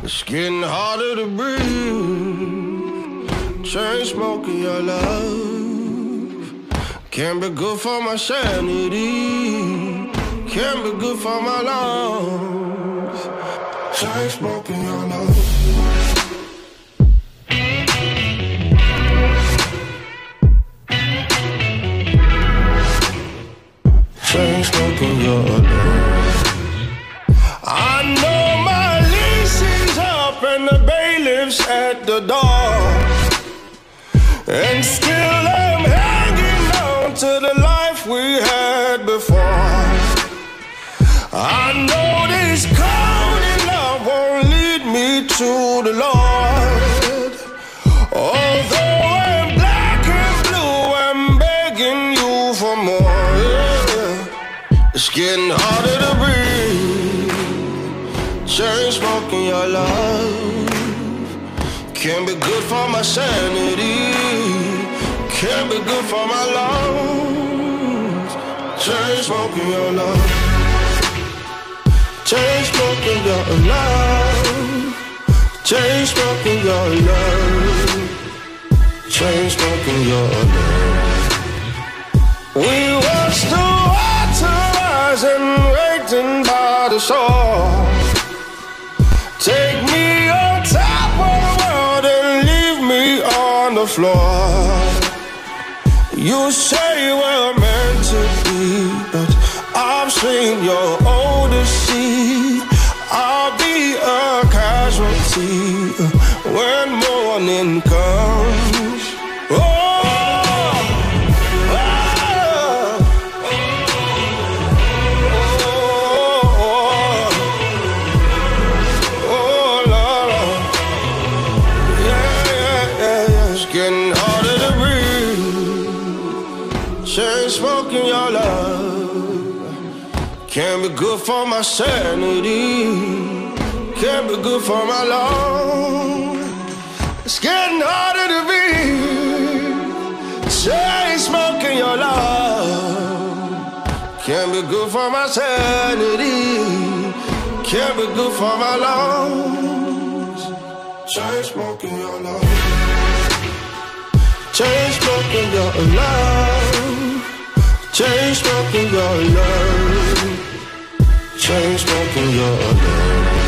It's getting harder to breathe. Chain smoking your love can't be good for my sanity, can't be good for my lungs. Chain smoking your love. Chain smoking your love. I know my lease is up and the bailiff's at the door, and still I'm hanging on to the life we had before. I know this cold in love won't lead me to the Lord. Although I'm black and blue, I'm begging you for more. Yeah. It's getting harder to breathe. Chain smoking your love can't be good for my sanity, can't be good for my lungs. Chain smoking your love. Chain smoking your love. Chain smoking your love. Chain smoking your love. We watched the water rise and waiting by the shore. Take me on top of the world and leave me on the floor. You say we're meant to be, but I've seen your Odyssey. I'll be a casualty when morning comes. Getting harder to breathe. Chain smoking your love can't be good for my sanity, can't be good for my lungs. It's getting harder to breathe. Chain smoking your love can't be good for my sanity, can't be good for my lungs. Chain smoking your love. Chain smoking your love. Chain smoking your love. Chain smoking your love.